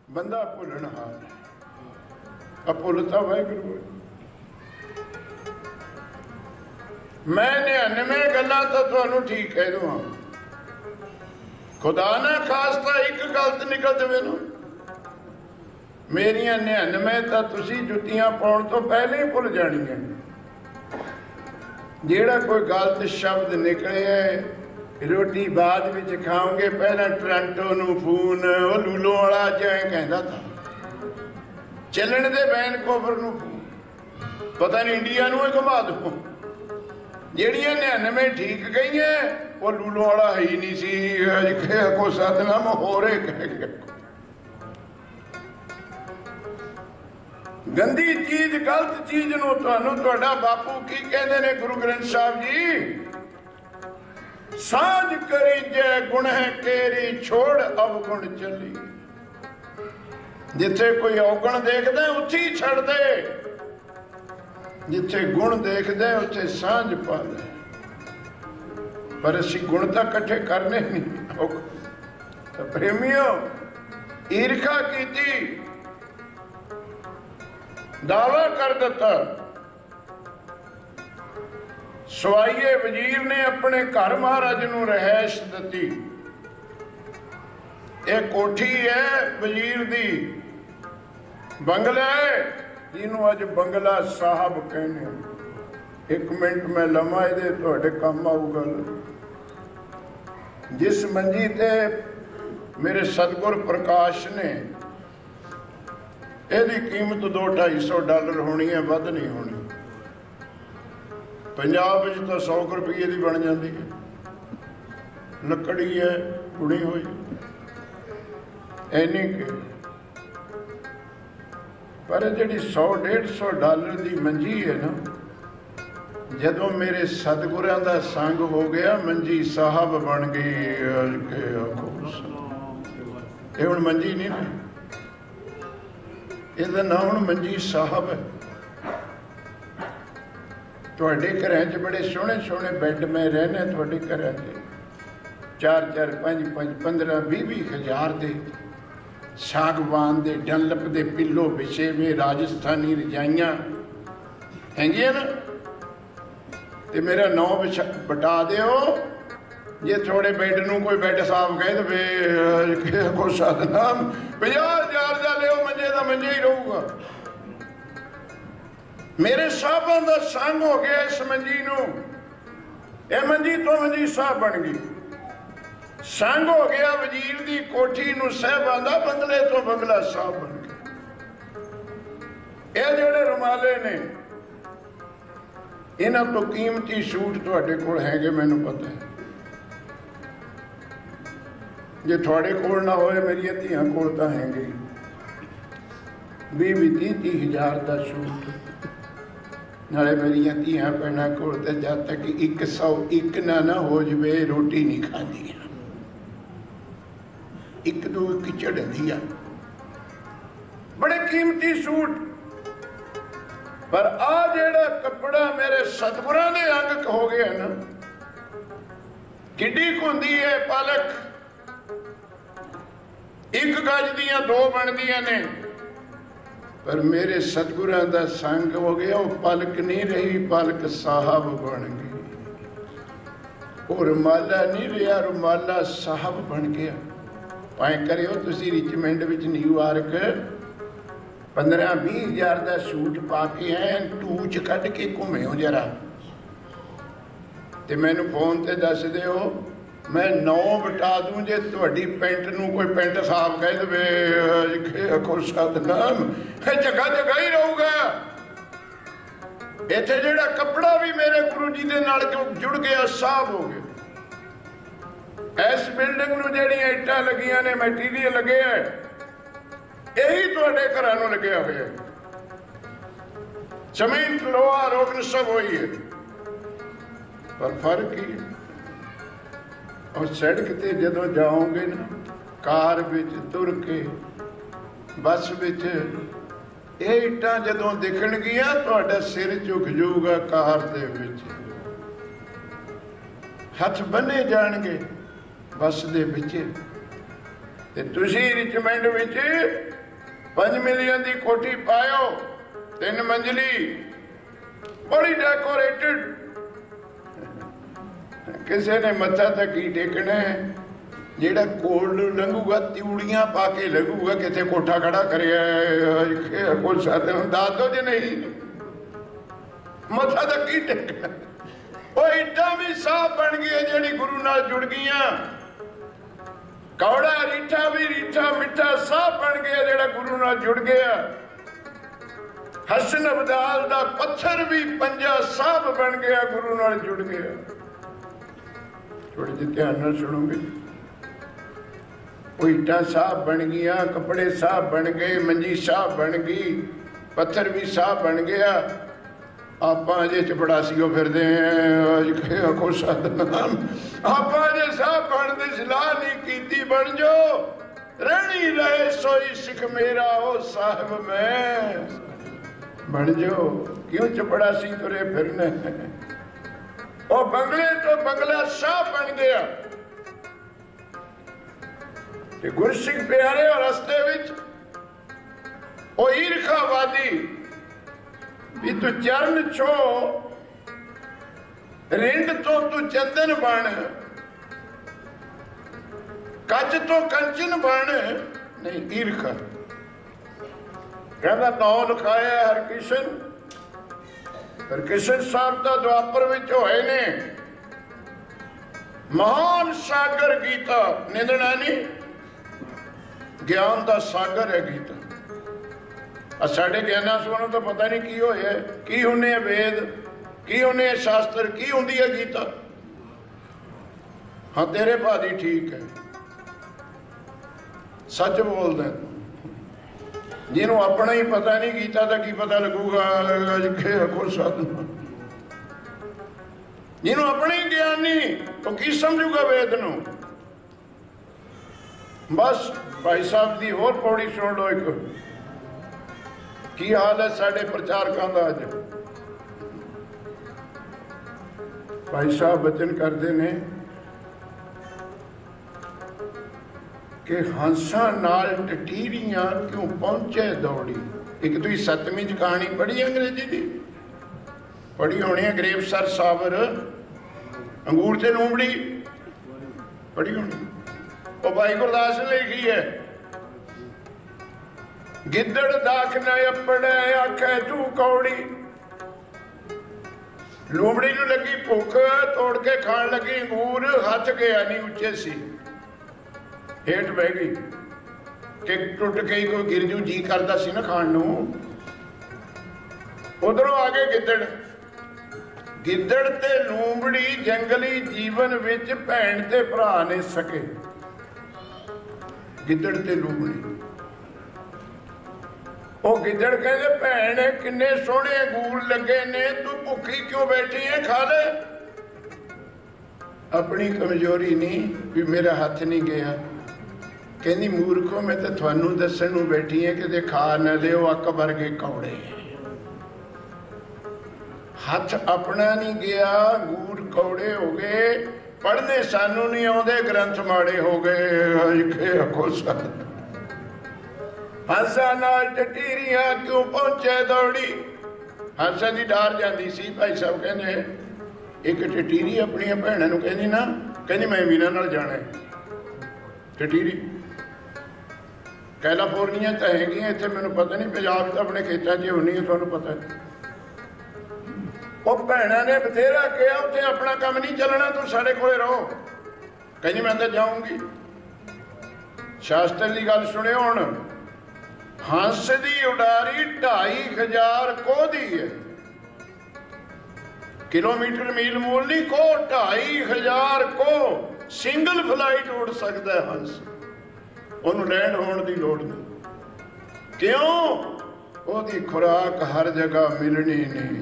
बंदा भुलनहार है, अभुलता वाहिगुरू। मैं 99 गल्लां तो तुहानू ठीक कह दूँ, खुदा ना खास्ता एक गलत निकल जाए ना, मेरिया 99 तो तुसी जुत्तियां पाउण तो पहले ही भुल जानियां। जेड़ा कोई गलत शब्द निकले रोटी बाद विच खाओगे, पहला टोरंटो नू फोन वो लूलो वाला जाए कहता था, चलन दे वैनकूवर नू फोन, पता नहीं इंडिया नू घुमा दो। ਜਿਹੜੀਆਂ 99 ठीक गई है वो लूलो वाला है ही नहीं सी, को सतनाम होरे कह गया। गंदी चीज गलत चीज नू तुहानू तुहाडा बापू की कहते ने गुरु ग्रंथ साहब जी, साझ करी जय गुण है केरी छोड़ अवगुण चली। जिथे कोई अवगुण देखदा उत्थे ही छड़ दे, जिथे गुण देखदे उत्थे सांझ पा ले। पर असी गुण तो कट्ठे करने नहीं। तो प्रेमियो ईर्खा की, दावा कर दिता। सवाईए वजीर ने अपने घर महाराज नू रहائش दिती। एक कोठी है वजीर दी, बंगला है जिन्हों अज बंगला साहब कहने। एक मिनट मैं लमा ये तुहाडे काम आऊगा। जिस मंजी ते मेरे सतगुर प्रकाश ने, यदी कीमत $200-250 होनी है, वध नहीं होनी। पंजाब में तो 100 रुपये की बन जाती है, लकड़ी है बुनी हुई इन्नी के। पर जी $100-150 की मंजी है ना, जदों मेरे सतगुरां दा संग हो गया, मंजी साहब बन गई। ये हुण मंजी नहीं है, इसदा नाम हुण मंजी साहब है। तुहाडे घरां च बड़े सोहने सोहने बैड में रहने, तुहाडे घरां च 4-4, 5-5, 15, 20 हज़ार दे सागवान दे डनलप दे पिल्लो बिछे वे, राजस्थानी रजाइयां हैगियां ना। ते मेरा 9 बटा दिओ। जे थोड़े बैड नू कोई बैड साहब कहे तो को सतनाम 50,000 का लिओ, मंजे का मंजे ही रहूगा। मेरे साहबां दा संग हो गया इस मंजी नू, यह मंजी तो मंजी साहब बन गई। संग हो गया वजीर दी कोठी नू, साहबां दा बंगले तो बंगला साहब बन गया। ये जोड़े रुमाले ने, इन्हां तो कीमती सूट तुहाडे कोल हैगे, मैनूं पता है। जे थोड़े कोल ना होए, मेरी धियां कोल तां हैगे 20-30 हज़ार का सूट। नाले मेरिया धियां भैणां कोल ते जद तक 101 ना हो जाए रोटी नहीं खाती, 1-2 चढ़ती आ। बड़े कीमती सूट। पर आ जेड़ा कपड़ा मेरे सतगुरां दे अंग हो गया ना, किड्डी हुंदी है पालक, 1 गज दियां 2 बनदियां ने। पर मेरे सतगुरां दा संग हो गया, वो पलक नहीं रही, पलक साहब बन गई। वो रुमाला नहीं रहा, रुमाला साहब बन गया। भाएं करियो तुसी रिचमैंड विच न्यूयॉर्क 15-20 हज़ार का सूट पा के हैं, टूच कढ़ के घूमे हो जरा, तो मैनू फोन ते दस दिओ, मैं 9 बटा दूँ। जे तुहाडी पेंट नू कोई पेंट साहब कह दे को सतनाम, जगह जगह ही रहूगा। इत्थे जिहड़ा कपड़ा भी मेरे गुरु जी दे नाल जुड़ गया, साहब हो गया। इस बिल्डिंग नू जिहड़ियां इट्टां लगियां ने, मैटीरियल लगे है, यही तुहाडे घरां नू लग्या होया। सीमेंट लोहा रोगन सब होई है, पर फर्क ही है। और सड़क ते जदों जाओगे ना, कार विच तुर के, बस विच, ये इट्टां जदों दिखणगियां तुहाडा सिर झुक जाऊगा। कार दे विच हथ बन्ने जाणगे, बस दे विच ਤੇ ਤੁਸੀਂ ਰਿਚਮੈਂਡ ਵਿੱਚ 5 ਮਿਲੀਅਨ ਦੀ ਕੋਠੀ ਪਾਇਓ, 3 ਮੰਜ਼ਲੀ, ਬੜੀ ਡੈਕੋਰੇਟਡ। ਕਿਸੇ ਨੇ ਮੱਥਾ ਤਾਂ ਕੀ ਟੇਕਣਾ, ਜਿਹੜਾ ਕੋਲ ਨੂੰ ਲੰਘੂਗਾ ਤਿਊੜੀਆਂ ਪਾ ਕੇ ਲੰਘੂਗਾ, ਕਿਤੇ ਕੋਠਾ ਖੜਾ ਕਰਿਆ ਕੋਈ ਸਾਥ ਦੱਸ ਦੋ ਜੇ ਨਹੀਂ, ਮੱਥਾ ਤਾਂ ਕੀ ਟੇਕਣਾ। ਉਹ ਇੱਟਾਂ ਵੀ ਸਾਫ਼ ਬਣ ਗਈਆਂ ਜਿਹੜੀ ਗੁਰੂ ਨਾਲ ਜੁੜ ਗਈਆਂ, ਕੌੜਾ ਰੀਠਾ ਵੀ ਰੀਠਾ ਮਿੱਠਾ ਸਾਫ਼ ਬਣ ਗਿਆ ਜਿਹੜਾ ਗੁਰੂ ਨਾਲ ਜੁੜ ਗਿਆ। ਹਸਨ ਅਬਦਾਲ ਦਾ ਪੱਥਰ ਵੀ ਪੰਜਾ ਸਾਫ਼ ਬਣ ਗਿਆ, ਗੁਰੂ ਨਾਲ ਜੁੜ ਗਿਆ। ਥੋੜੇ ਜਿਹੇ ਧਿਆਨ ਨਾਲ ਸੁਣੋਗੇ। ਉਹ ਇੱਟਾਂ ਸਾਫ਼ ਬਣ ਗਈਆਂ, ਕੱਪੜੇ ਸਾਫ਼ ਬਣ ਗਏ, ਮੰਜੀ ਸਾਫ਼ ਬਣ ਗਈ, ਪੱਥਰ ਵੀ ਸਾਫ਼ ਬਣ ਗਿਆ। ਆਪਾਂ ਅਜੇ ਚਪੜਾਸੀਓ ਫਿਰਦੇ ਆਂ, ਕੋ ਸਤਨਾਮ। ਆਪਾਂ ਅਜੇ ਸਾਫ਼ ਬਣਨ ਦੀ ਸਲਾਹ ਨਹੀਂ ਕੀਤੀ। ਬਣ ਜੋ, ਰਹਿਣੀ ਰਹੇ ਸੋਈ ਸਿੱਖ ਮੇਰਾ, ਉਹ ਸਾਹਿਬ ਮੈਂ ਬਣ ਜੋ। ਕਿਉਂ ਚਪੜਾਸੀ ਤੁਰੇ ਫਿਰਨੇ? ਉਹ ਬੰਗਲੇ ਤੋਂ ਬੰਗਲਾ ਸਾਫ਼ ਬਣ ਗਿਆ। ਤੇ ਗੁਰਸਿੱਖ ਪਿਆਰੇ ਔਰ ਰਸਤੇ ਵਿੱਚ ਉਹ ਈਰਖਾਵਾਦੀ ਵੀ ਤੂੰ ਚਰਨ ਛੋ, ਰਿੰਡ ਤੋਂ ਤੂੰ ਚੰਦਨ ਬਣ, ਕੱਚ ਤੋਂ ਕੰਚਨ ਬਣ। ਨਹੀਂ, ਈਰਖਾ। ਕਹਿੰਦਾ ਨਾਮ ਲਿਖਾਇਆ ਹਰਕਿਸ਼ਨ। ਹਰਕਿਸ਼ਨ ਸਾਹਿਬ ਤਾਂ ਦੁਆਪਰ ਵਿੱਚ ਹੋਏ ਨੇ। ਮਹਾਨ ਸਾਗਰ ਗੀਤਾ, ਨਿੰਦਣਾ ਨਹੀਂ, ਗਿਆਨ ਦਾ ਸਾਗਰ ਹੈ ਗੀਤਾ। ਸਾਡੇ ਗਿਆਨਾਂ ਸਾਨੂੰ ਤਾਂ ਪਤਾ ਨਹੀਂ ਕੀ ਹੋਇਆ, ਕੀ ਹੁੰਦੇ ਆ ਵੇਦ, ਕੀ ਹੁੰਦੇ ਆ ਸ਼ਾਸਤਰ, ਕੀ ਹੁੰਦੀ ਹੈ ਗੀਤਾ। ਹਾਂ ਤੇਰੇ ਭਾਦੀ ਠੀਕ ਹੈ, ਸੱਚ ਬੋਲਦਾ। ਜਿਹਨੂੰ ਆਪਣਾ ਹੀ ਪਤਾ ਨਹੀਂ ਗੀਤਾ ਦਾ ਕੀ ਪਤਾ ਲੱਗੂਗਾ। ਜਿਹਨੂੰ ਆਪਣਾ ਹੀ ਗਿਆਨ ਨਹੀਂ, ਉਹ ਕੀ ਸਮਝੂਗਾ ਵੇਦ ਨੂੰ। ਬਸ ਭਾਈ ਸਾਹਿਬ ਦੀ ਹੋਰ ਪੌੜੀ ਸੁਣ ਲਓ ਇੱਕ। ਕੀ ਹਾਲ ਹੈ ਸਾਡੇ ਪ੍ਰਚਾਰਕਾਂ ਦਾ ਅੱਜ। ਭਾਈ ਸਾਹਿਬ ਬਚਨ ਕਰਦੇ ਨੇ ਕਿ ਹੰਸਾਂ ਨਾਲ ਟਟੀਰੀਆਂ ਕਿਉਂ ਪਹੁੰਚੇ ਦੌੜੀ। ਇੱਕ ਤੁਸੀਂ 7ਵੀਂ 'ਚ ਕਹਾਣੀ ਪੜ੍ਹੀ ਅੰਗਰੇਜ਼ੀ ਦੀ, ਪੜ੍ਹੀ ਹੋਣੀ ਹੈ, ਗਰੇਵ ਸਰ ਸਾਵਰ, ਅੰਗੂਰ ਤੇ ਲੂੰਬੜੀ, ਪੜ੍ਹੀ ਹੋਣੀ। ਉਹ ਭਾਈ ਗੁਰਦਾਸ ਨੇ ਲਿਖੀ ਹੈ। ਗਿੱਦੜ ਦਾਖ ਨਾ ਆਪਣੇ ਆਖੇ ਤੂੰ ਕੌੜੀ। ਲੂੰਬੜੀ ਨੂੰ ਲੱਗੀ ਭੁੱਖ, ਤੋੜ ਕੇ ਖਾਣ ਲੱਗੀ ਅੰਗੂਰ, ਹੱਥ ਗਿਆ ਨਹੀਂ, ਉੱਚੇ ਸੀ, ਹੇਠ ਬਹਿ ਗਈ ਕਿ ਟੁੱਟ ਗਈ, ਕੋਈ ਗਿਰ ਜੂ, ਜੀ ਕਰਦਾ ਸੀ ਨਾ ਖਾਣ ਨੂੰ। ਉਧਰੋਂ ਆ ਗਏ ਗਿੱਦੜ। ਗਿੱਦੜ ਤੇ ਲੂੰਬੜੀ ਜੰਗਲੀ ਜੀਵਨ ਵਿੱਚ ਭੈਣ ਤੇ ਭਰਾ ਨੇ ਸਕੇ। ਗਿੱਦੜ ਤੇ ਲੂੰਬੜੀ। ਉਹ ਗਿੱਦੜ ਕਹਿੰਦੇ ਭੈਣ ਕਿੰਨੇ ਸੋਹਣੇ ਅੰਗੂਰ ਲੱਗੇ ਨੇ, ਤੂੰ ਭੁੱਖੀ ਕਿਉਂ ਬੈਠੀ ਹੈ, ਖਾ ਲੈ। ਆਪਣੀ ਕਮਜ਼ੋਰੀ ਨਹੀਂ ਵੀ ਮੇਰਾ ਹੱਥ ਨਹੀਂ ਗਿਆ। ਕਹਿੰਦੀ ਮੂਰਖੋ, ਮੈਂ ਤਾਂ ਤੁਹਾਨੂੰ ਦੱਸਣ ਨੂੰ ਬੈਠੀ ਹੈ ਕਿਤੇ ਖਾ ਨਾ ਲਿਓ, ਅੱਕ ਵਰਗੇ ਕੌੜੇ। ਹੱਥ ਆਪਣਾ ਨਹੀਂ ਗਿਆ, ਅੰਗੂਰ ਕੌੜੇ ਹੋ ਗਏ। ਪੜ੍ਹਨੇ ਸਾਨੂੰ ਨਹੀਂ ਆਉਂਦੇ, ਗ੍ਰੰਥ ਮਾੜੇ ਹੋ ਗਏ। ਹੰਸਾਂ ਨਾਲ ਟਟੀਰੀਆਂ ਕਿਉਂ ਪਹੁੰਚੇ ਦੌੜੀ। ਹੰਸਾਂ ਦੀ ਡਾਰ ਜਾਂਦੀ ਸੀ। ਭਾਈ ਸਾਹਿਬ ਕਹਿੰਦੇ ਇੱਕ ਟਟੀਰੀ ਆਪਣੀਆਂ ਭੈਣਾਂ ਨੂੰ ਕਹਿੰਦੀ ਨਾ, ਕਹਿੰਦੀ ਮੈਂ ਵੀਰਾਂ ਨਾਲ ਜਾਣਾ। ਟਟੀਰੀ ਕੈਲੀਫੋਰਨੀਆ ਤਾਂ ਹੈਗੀਆਂ, ਇੱਥੇ ਮੈਨੂੰ ਪਤਾ ਨਹੀਂ, ਪੰਜਾਬ ਤਾਂ ਆਪਣੇ ਖੇਤਾਂ 'ਚ ਹੋਣੀ ਹੈ, ਤੁਹਾਨੂੰ ਪਤਾ। ਉਹ ਭੈਣਾਂ ਨੇ ਬਥੇਰਾ ਕਿਹਾ ਉੱਥੇ ਆਪਣਾ ਕੰਮ ਨਹੀਂ ਚੱਲਣਾ, ਤੂੰ ਸਾਡੇ ਕੋਲੇ ਰਹੋ। ਕਹਿੰਦੀ ਮੈਂ ਤਾਂ ਜਾਊਂਗੀ। ਸ਼ਾਸਤਰ ਦੀ ਗੱਲ ਸੁਣਿਓ ਹੁਣ। ਹੰਸ ਦੀ ਉਡਾਰੀ 2500 ਕੋਹ ਦੀ ਹੈ। ਕਿਲੋਮੀਟਰ ਮੀਲ ਮੂਲ ਨਹੀਂ, ਕੋਹ 2500 ਕੋਹ। ਸਿੰਗਲ ਫਲਾਈਟ ਉੱਡ ਸਕਦਾ ਹੰਸ, ਉਹਨੂੰ ਲੈਂਡ ਹੋਣ ਦੀ ਲੋੜ ਨਹੀਂ। ਕਿਉਂ? ਉਹਦੀ ਖੁਰਾਕ ਹਰ ਜਗ੍ਹਾ ਮਿਲਣੀ ਨਹੀਂ।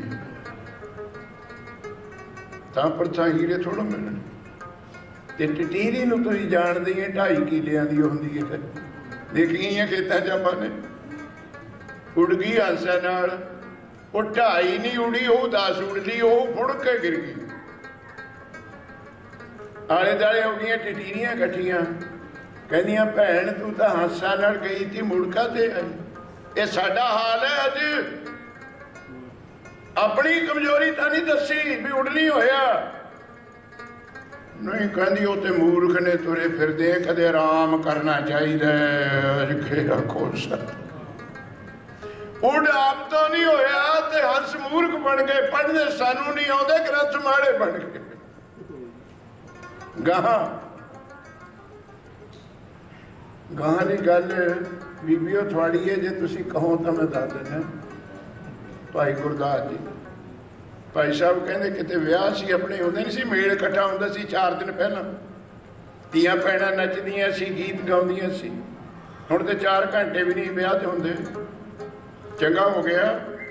ਤਾਂ ਪਰਚਾ ਹੀਰੇ ਥੋੜ੍ਹਾ ਮਿਲਣ। ਤੇ ਟਟੀਰੀ ਨੂੰ ਤੁਸੀਂ ਜਾਣਦੇ ਹੀ 2.5 ਕਿੱਲਿਆਂ ਦੀ ਹੁੰਦੀ ਹੈ। ਦੇਖ ਗਈਆਂ ਖੇਤਾਂ 'ਚ ਆਪਾਂ ਨੇ। ਉੱਡ ਗਈ ਹੰਸਾਂ ਨਾਲ। ਉਹ 2.5 ਨਹੀਂ ਉੜੀ, ਉਹ 10 ਉੜ ਲਈ, ਉਹ ਫੁੜ ਕੇ ਗਿਰ ਗਈ। ਆਲੇ ਦੁਆਲੇ ਹੋ ਗਈਆਂ ਟਟੀਰੀਆਂ ਇਕੱਠੀਆਂ। कहदियां भैन तू तो हासा नाल गई थी मुड़का ते आई। ये साडा हाल है अज। अपनी कमजोरी तो नहीं दसी भी उड़ नहीं होया, नहीं कहती वो तो मूर्ख ने तुरे फिरदे कदे आराम करना चाहिए। उड़ आप तो नहीं होया ते हंस मूर्ख बन गए, पढ़ने सानू नहीं आते ग्रंथ माड़े बन गए। गां गां की गल बीबियो थोड़ी है, जे तुसी कहो तो मैं दस देना। भाई गुरदास जी भाई साहब कहते कितने विआह से अपने होंगे नहीं सी, मेल इकट्ठा होंदा सी 4 दिन पहला, धीआं भैणां नचदियां सी, गीत गाउंदियां सी। हुण ते 4 घंटे भी नहीं विआह ते होंदे। चंगा हो गया,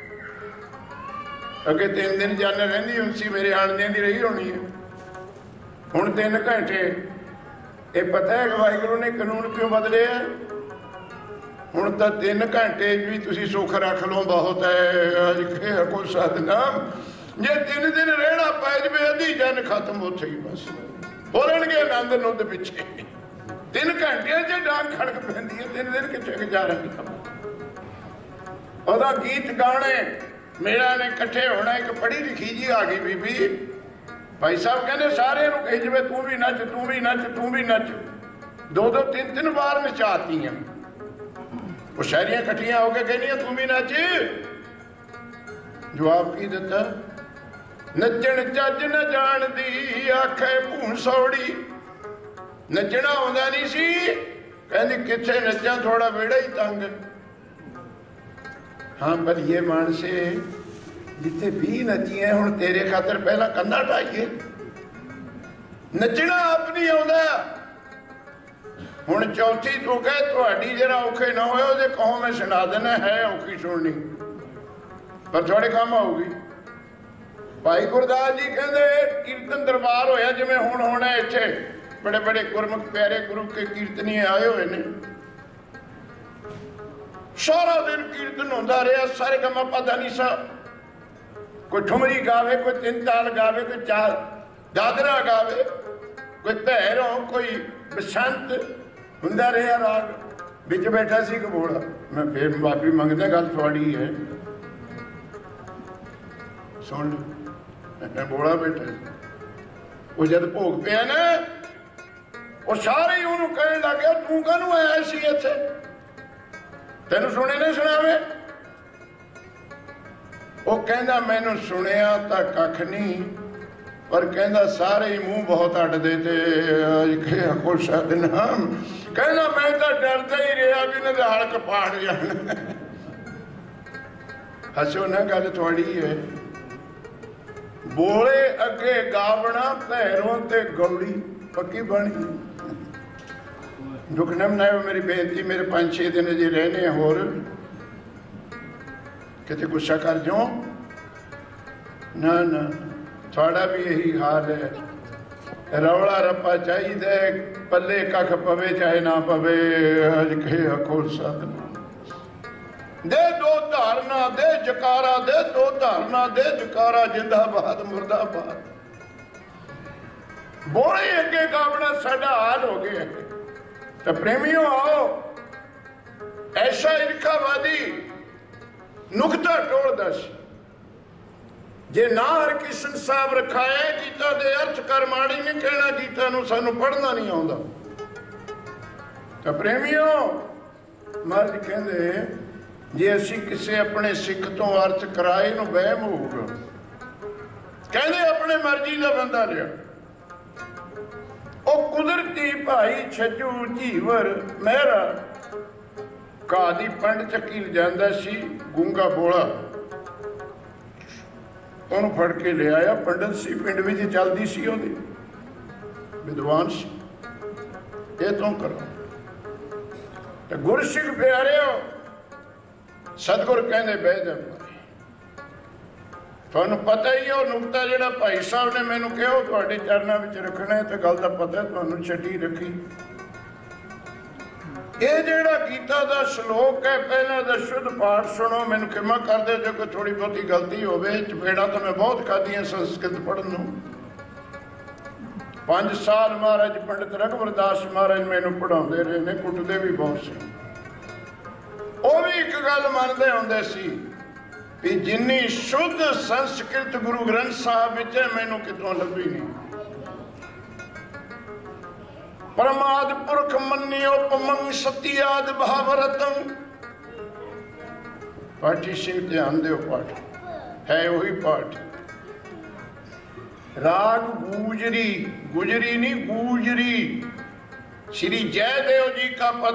अगे 3 दिन जान रहिंदी हुंदी सी, मेरे आने दी रही होनी है। हुण 3 घंटे। ये पता है वाहिगुरू ने कानून क्यों बदले है? हुण तो 3 घंटे भी तुसी सुख रख लो बहुत है। कोई सतनाम जे 3 दिन रहना पै जाए अद्धी जन खत्म उथे ही बस बोलणगे आनंद नुंद पिछे। 3 घंटे च डांग खड़क पैंदी है, 3 दिन किथे गुजारा ओदा गीत गाने मेरा ने इकट्ठे होना। एक पढ़ी लिखी जी आ गई बीबी, भाई साहब कहते सारे कही जाए तू भी नच तू भी नच तू भी नच। 2-2 3-3 बार नचाती हैं वो शहरियां इकट्ठियां होकर कहनिया तू भी नच। जवाब की दिता, नचण चज न जानदी आखे भूसौड़ी। नचना आउंदा नहीं सी, कहंदी किथे नचा थोड़ा वेड़ा ही तंग। हाँ भलिए मानसे जिथे 20 नचिए हुण तेरे खातर पहला कंधा ढाइए। नचना आप नहीं आउंदा। हुण चौथी तू कहे तुहाडी जरा औखे ना होए ओदे कहो मैं सुना देना है औखी सुननी, पर थोड़े काम आऊगी। भाई गुरदास जी कहते कीर्तन दरबार होया जिवें हुण होना इत्थे, बड़े बड़े गुरमुख प्यारे गुरु के कीर्तनी आए हुए ने। सारा दिन कीर्तन होंदा रहा, सारे गमा पादा नहीं सा। कोई ठुमरी गावे, कोई 3 ताल गावे, कोई 4 दादरा गावे, कोई भैरों, कोई बसंत हुंदा रहा राग। बिच बैठा सी कबोड़ा। मैं फिर माफी मंगदा, गल थोड़ी है सुन लो। बोड़ा बैठा वो जब भोग पिया ना, वो सारे ही उन्होंने कहने लग गया तू कहनू आया सी इत्थे, तेन सुने ने सुनावे। वो कहंदा मैनू सुनिया तो कख नहीं, पर कहंदा सारे ही मुंह बहुत अड्डदे ते खुश नाम। कहंदा मैं तो डरदा ही रहा भी इन्हां दे हलक पाड़ जाण। हसो ना, गल थोड़ी है। बोले अगे गावना भैरों ते गौड़ी पक्की बनी। दुखनम ना मेरी बेनती, मेरे 5-6 दिन जी रहने होर किते गुस्सा कर जाओ ना ना, थोड़ा भी यही हाल है। रौला रप्पा चाहिए, पल्ले कख पवे चाहे ना पवे। दे 2 धारना दे जकारा, दे 2 धारना दे जकारा, जिंदाबाद मुर्दाबाद। बोले अगे गावना साडा हाल हो गया। तो प्रेमियों आओ, ऐसा ईर्खावादी नुकता टोल दस जे ना हर किशन साहब रखाए गीता दे अर्थ कर माड़ी नहीं कहना, गीता नू सानू पढ़ना नहीं आउंदा। तो प्रेमियों महाराज कहंदे जे असी किसी अपने सिख तो अर्थ कराए नू वहम होगा। कहंदे अपने मर्जी का बंदा लिया। ओ कुदरती भाई छजू झीवर मेहरा घा दी पंड चक्की जांदा सी, गूंगा बोला ਉਹਨੂੰ ਫੜ ਕੇ ਲਿਆਇਆ। ਪੰਡਤ ਸੀ, ਪਿੰਡ ਵਿੱਚ ਚੱਲਦੀ ਸੀ ਉਹਦੀ, ਵਿਦਵਾਨ ਸੀ। ਇਹ ਤੋਂ ਕਰੋ ਤੇ ਗੁਰਸਿੱਖ ਪਿਆਰਿਓ, ਸਤਿਗੁਰ ਕਹਿੰਦੇ ਬਹਿ ਜਾ। ਤੁਹਾਨੂੰ ਪਤਾ ਹੀ ਹੈ ਉਹ ਨੁਕਤਾ ਜਿਹੜਾ ਭਾਈ ਸਾਹਿਬ ਨੇ ਮੈਨੂੰ ਕਿਹਾ ਉਹ ਤੁਹਾਡੇ ਚਰਨਾਂ ਵਿੱਚ ਰੱਖਣਾ ਹੈ, ਤੇ ਗੱਲ ਦਾ ਪਤਾ ਤੁਹਾਨੂੰ ਛੱਡੀ ਰੱਖੀ। ਇਹ ਜਿਹੜਾ ਗੀਤਾ ਦਾ ਸ਼ਲੋਕ ਹੈ ਪਹਿਲਾਂ ਦਾ ਸ਼ੁੱਧ ਪਾਠ ਸੁਣੋ। ਮੈਨੂੰ ਖਿਮਾ ਕਰ ਦਿਓ ਜੇ ਕੋਈ ਥੋੜੀ ਬਹੁਤੀ ਗਲਤੀ ਹੋਵੇ। ਚਪੇੜਾਂ ਤਾਂ ਮੈਂ ਬਹੁਤ ਖਾਧੀਆਂ ਸੰਸਕ੍ਰਿਤ ਪੜ੍ਹਨ ਨੂੰ। 5 साल महाराज पंडित रघुवरदास महाराज मैनू पढ़ाते रहे ने, कुटते भी बहुत सी। वो भी एक गल मनते होंदे सी भी जिन्नी शुद्ध संस्कृत गुरु ग्रंथ साहब विच है मैनू कितों लभी नहीं। परमाद पुरख मन्यो पमंग सत्याद भावरतम। पाठी सिंह ध्यान दो, पाठ है वही पाठ। राग गूजरी, गुजरी नहीं गूजरी, श्री जयदेव जी का पद।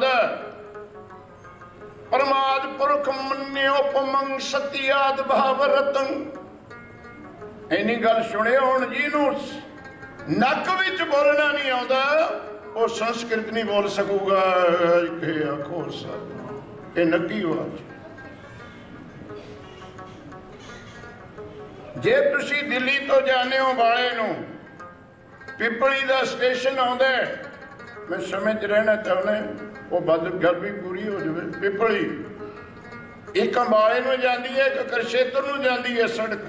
परमाद पुरख मन्योपमंग सत्याद भावरतन। इन्नी गल सुनियो हुण जिहनूं नक विच बोलना नहीं आउंदा वो संस्कृत नहीं बोल सकूगा। आखो ये नकी आवाज। जे तुसी दिल्ली तो जाने हो बाले नूं, पिपली का स्टेशन आउंदा, मैं समय च रहना चाहना, वो बद गल भी पूरी हो जाए। पिपली एक अंबाले नूं जाती है, एक कुरुक्षेत्र नूं जाती है सड़क।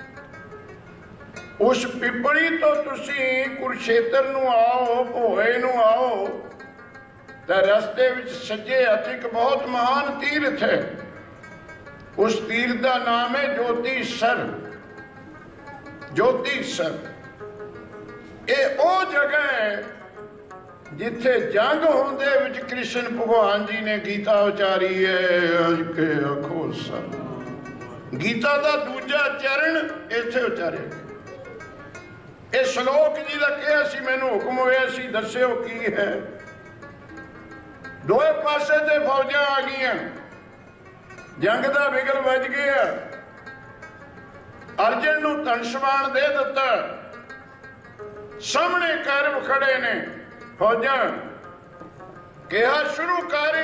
उस पिपली तो तुसी कुरुक्षेत्र नूं आओ, भोए नूं आओ, तो रस्ते विच सज्जे हथ एक बहुत महान तीर्थ है। उस तीर्थ का नाम है ज्योतिसर। ज्योतिसर ये वो जगह है जिथे जंग होंदे विच कृष्ण भगवान जी ने गीता उचारी है। आखो सर गीता का दूजा चरण इथे उचारे। ये श्लोक जी का कहा सी, मैनू हुक्म होया सी दस्यो की है। दोए पासे ते फौजां आ गईयां, जंग का बिगल बज गया। अर्जन नूं धनुष्बाण दे दिता, सामने कैरव खड़े ने फौजां। कहा शुरू कर।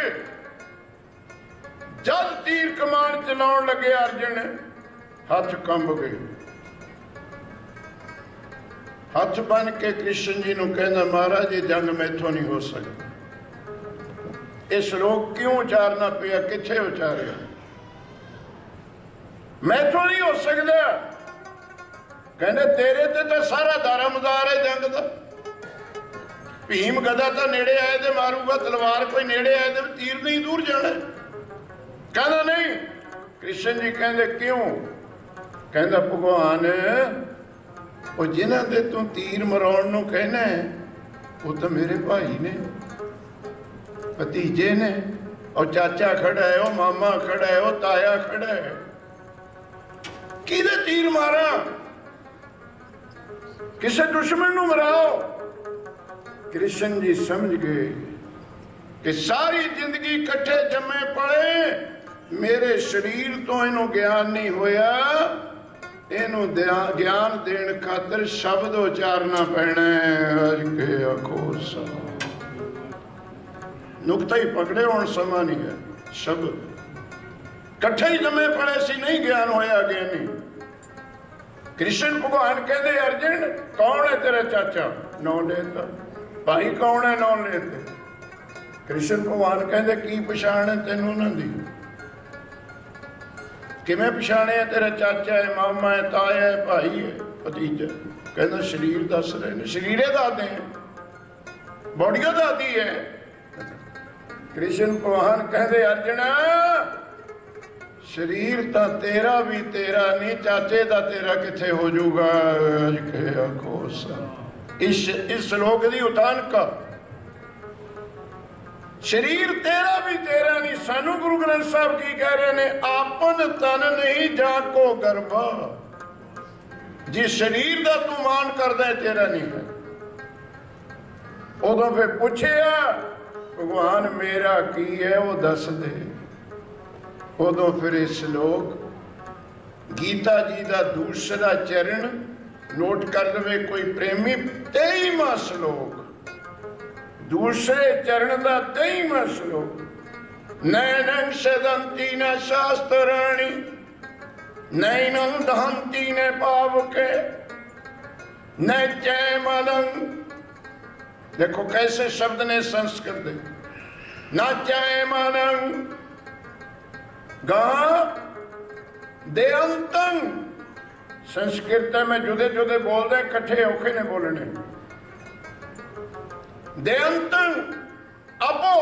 जद तीर कमान चलाउण लगे अर्जन, हथ कंब गए। हथ बन के कृष्ण जी नूं कहंदा महाराज ये जंग मैथों नहीं हो सकती। ये श्लोक क्यों उचारना पिया, किथे उचारिया? मैथों नहीं हो सकता। कहने तेरे ते तो सारा दारामदार है जंग का। भीम गदा तो नेड़े आए तो मारूगा, तलवार कोई नेड़े आए तो तीर नहीं दूर जाना। कहना नहीं। कृष्ण जी कहते क्यों? कहता भगवान वो जिन्हां दे तू तीर मराउण नूं कहना है वो तो मेरे भाई ने, भतीजे ने। और चाचा खड़ा है, वो मामा खड़ा है, वो ताया खड़ा है। किहदे तीर मारा? किसे दुश्मन नूं मराओ। कृष्ण जी समझ गए कि सारी जिंदगी कट्ठे जमे पड़े, मेरे शरीर तो इनू ज्ञान नहीं होया, इनू ज्ञान देने खातर शब्द उचारना पैना है। आखो नुकता ही पकड़े हुण समा नहीं है। शब्द कट्ठे ही जमे पड़े सी, नहीं ज्ञान होया ज्ञानी। कृष्ण भगवान कहते अर्जुन कौन है तेरा चाचा? नौ लेता। भाई कौन है? नौ लेते। कृष्ण भगवान कहते की पछाण है तेनों उन्हां दी? किवें पछाणे है? तेरा चाचा है, मामा है, ताया है, भाई है, भतीजा। कहना शरीर दस रहे ने। शरीरे दादे हैं, बॉडिया दादी है। कृष्ण भगवान कहते अर्जुन शरीर तो तेरा भी तेरा नहीं, चाचे का तेरा किथे हो जाऊगा। इस श्लोक की उठान का शरीर तेरा भी तेरा नहीं। सानू गुरु ग्रंथ साहब की कह रहे ने, आपन तन नहीं जाको गर्भा। जिस शरीर का तू मान करदा है तेरा नहीं है। उदों फिर पूछया भगवान मेरा की है वो दस दे। उदों फिर श्लोक गीता जी का दूसरा चरण नोट कर लवे कोई प्रेमी। 23वां श्लोक, दूसरे चरण का 23वां श्लोक। नैनं सदंती न शास्त्राणि, नैनं दहंती न पावके, न चैमलं। देखो कैसे शब्द ने संस्कृत दे। न चैमलं गा देअंतं। संस्कृत में जुदे जुदे बोल रहे, कट्ठे औखे ने बोलने। देयंतं अपो।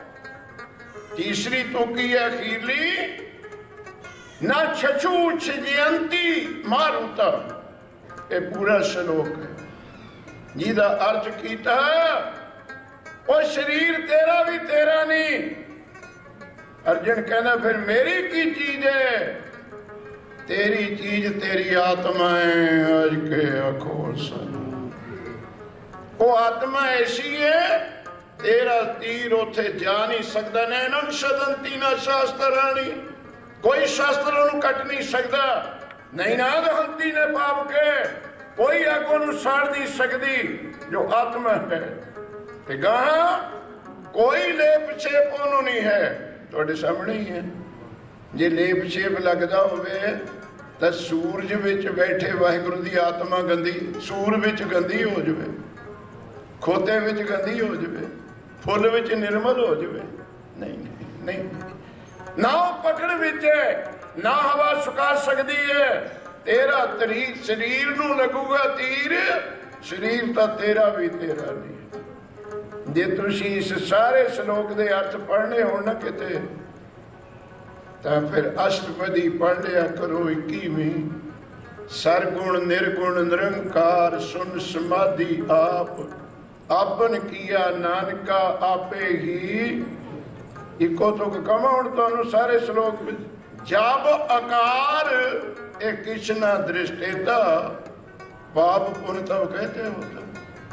तीसरी तो की है अखीरली, ना छछू छिजयंती मारुता। ये पूरा श्लोक है जिदा अर्थ कीता वो शरीर तेरा भी तेरा नहीं। अर्जुन कहना फिर मेरी की चीज है? तेरी चीज तेरी आत्मा है। आज के अखोर सन वो आत्मा ऐसी है, तेरा तीर उथे जा नहीं सकता। नैनन सदंती ना शास्त्राणी, कोई शास्त्र कट नहीं सकता। नहीं ना दहंती ने पाप के, कोई अगों साड़ नहीं सकती जो आत्मा है। ते गां कोई लेप छेप ओनू नहीं है, तुहाडे सामने ही है। जे लेप छेप लगदा होवे तां सूरज विच बैठे वाहिगुरू दी आत्मा गंदी, सूर विच गंदी हो जावे, खोते विच गंदी हो जावे, फुल विच निर्मल हो जावे। नहीं नहीं नहीं, ना वो पकड़ विच है, ना हवा सुका सकती है। तेरा तरीर शरीर नू लगूगा तीर, शरीर तो तेरा भी तेरा नहीं। जे तुसी इस सारे श्लोक दे अर्थ पढ़ने हो ना किते, तो फिर अष्टपदी पढ़ लिया करो 21वीं। सरगुण निर्गुण निरंकार सुन समाधि आप, आपन किया नानका आपे ही। इको तो कमा हूं तुहानू सारे श्लोक में। जब आकार एक कृष्णा दृष्टेता, पाप पुण्य तब कहते हो।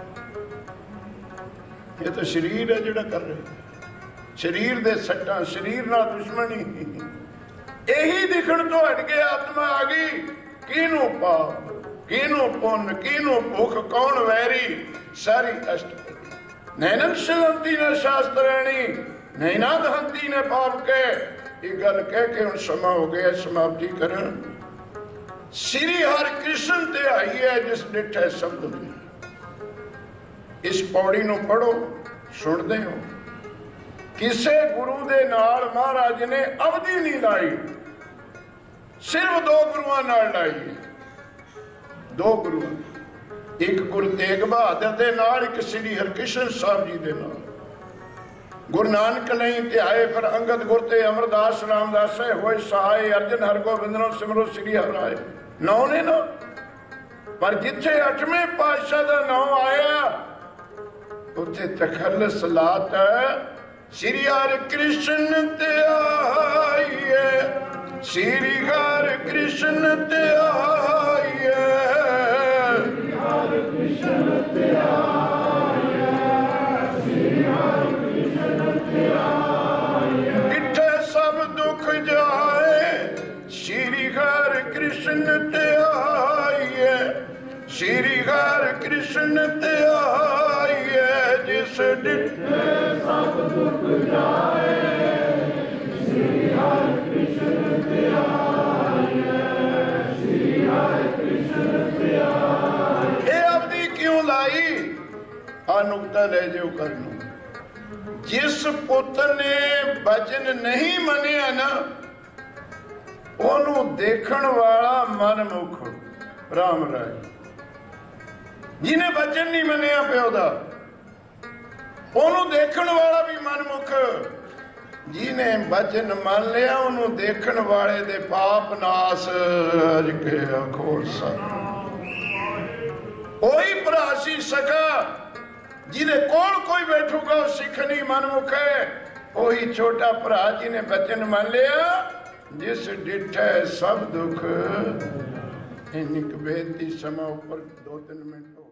ये तो शरीर है जिहड़ा कर रहे, शरीर दे सट्टा, शरीर ना दुश्मनी। यही दिखण तो हट के आत्मा आ गई। किनू पाप, किनू पुण्य, किनू भुख, कौन वैरी। सारी अष्टपदी। नैनन सदंती न शास्त्राणी, नैना दहंती ने पाप के। ये गल कह के हुण समा हो गया समाप्ति करन। श्री हर कृष्ण ते आई है जिस डिठे शब्द में। इस पौड़ी नू पढ़ो, सुनते हो। किसे गुरु दे नाल महाराज ने अवधि नहीं लाई, सिर्फ 2 गुरुआं नाल लाई है। 2 गुरु, एक गुरु तेग बहादुर दे नाल, एक श्री हरकृष्ण साहब जी दे नाल। गुरु नानक नहीं ध्याए फिर अंगद गुर ते अमरदास रामदास होए सहाय। अर्जन हरगोबिंद सिमरो श्री हराए। 9 ने ना, पर जिथे 8वें पातशाह का नाम आया उथे तखल्लस लात श्री हर कृष्ण ते आइए, श्री हर कृष्ण ते आइए, हर कृष्ण ते आइए, श्री हर कृष्ण ते आइए। किथे सब दुख जाए, श्री हर कृष्ण ते आइए, श्री हर कृष्ण ते आइए। जिस डिठे सब दुख जाए, श्री हर कृष्ण ते आइए, श्री हर कृष्ण ते आइए। ये अवधि क्यों लाई? अनुक्ता ले जो करनू। जिस पुत ने वचन नहीं मनिया ना, ओनू देखण वाला मनमुख राम राय। जिन्हें वचन नहीं मनिया प्यो दा, ओनू देखण वाला भी मनमुख। जिन्हें वचन मान लिया, ओनू देखण वाले दे पाप नाश के अखोर सन। ओही भरा सी सका जिन्हें कोल कोई बैठूगा वो सिख नहीं मनमुख है। ओही छोटा भरा जिन्हें वचन मान लिया, जिस डिठे सब दुख। इन्नी बेनती समा ऊपर 2-3 मिनट